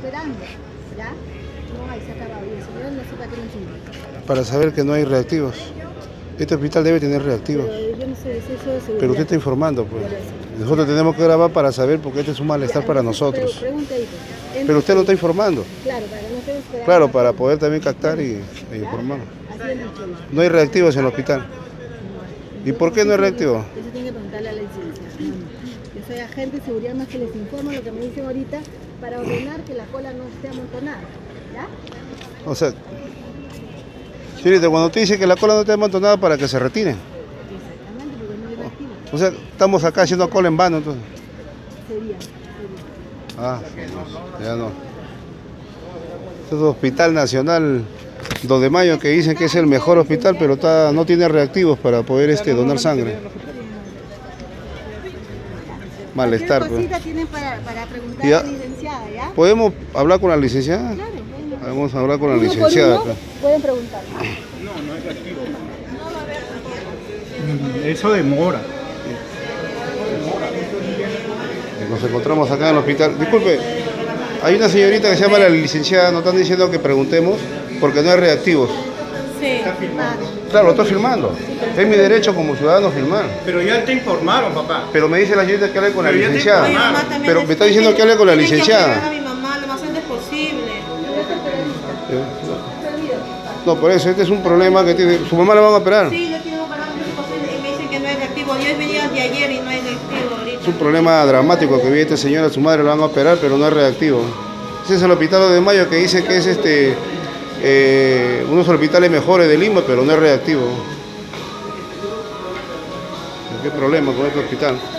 esperando, ¿ya? No hay, se ha acabado. Y el señor no sepa que no sirve. Para saber que no hay reactivos. Este hospital debe tener reactivos. Pero yo no sé, es eso de seguridad. Pero usted está informando, pues. Nosotros tenemos que grabar para saber, porque este es un malestar para nosotros. Pero usted lo está informando. Claro, para no estar esperando. Claro, para poder también captar e informar. No hay reactivos en el hospital. ¿Y por qué no hay reactivos? Eso tiene que preguntarle a la licencia. Yo soy agente de seguridad, más que les informo lo que me dicen ahorita para ordenar que la cola no esté amontonada. ¿Ya? O sea, señorita, cuando usted dice que la cola no esté amontonada, para que se retiren. Exactamente, porque no hay reactivo. O sea, estamos acá haciendo cola en vano, entonces. Sería. Ah, ya no. Este es el Hospital Nacional 2 de Mayo, que dicen que es el mejor hospital, pero no tiene reactivos para poder donar sangre. Malestar. ¿Qué cosita tienen para preguntar Ya. a la licenciada, ya? ¿Podemos hablar con la licenciada? Claro, bueno. Vamos a hablar con la Uno por licenciada. uno pueden preguntar. Eso demora. Nos encontramos acá en el hospital. Disculpe, hay una señorita que se llama la licenciada, nos están diciendo que preguntemos porque no hay reactivos. Sí. Claro, lo estoy filmando. Es mi derecho como ciudadano filmar. Pero ya te informaron, papá. Pero me dice la señorita que hable con la Pero ya te licenciada. informaron. Pero me está diciendo que hable con la Tienen que licenciada. apoyar a mi mamá lo más antes posible. No, por eso, este es un problema que tiene. ¿Su mamá la van a operar? Sí, yo quiero parar lo antes posible y me dicen que no es reactivo. Yo venía de ayer y no es reactivo ahorita. Es un problema dramático que vive este señor, a su madre la van a operar, pero no es reactivo. Ese es el Hospital 2 de Mayo, que dice que es unos hospitales mejores de Lima, pero no es reactivo. ¿Qué problema con este hospital?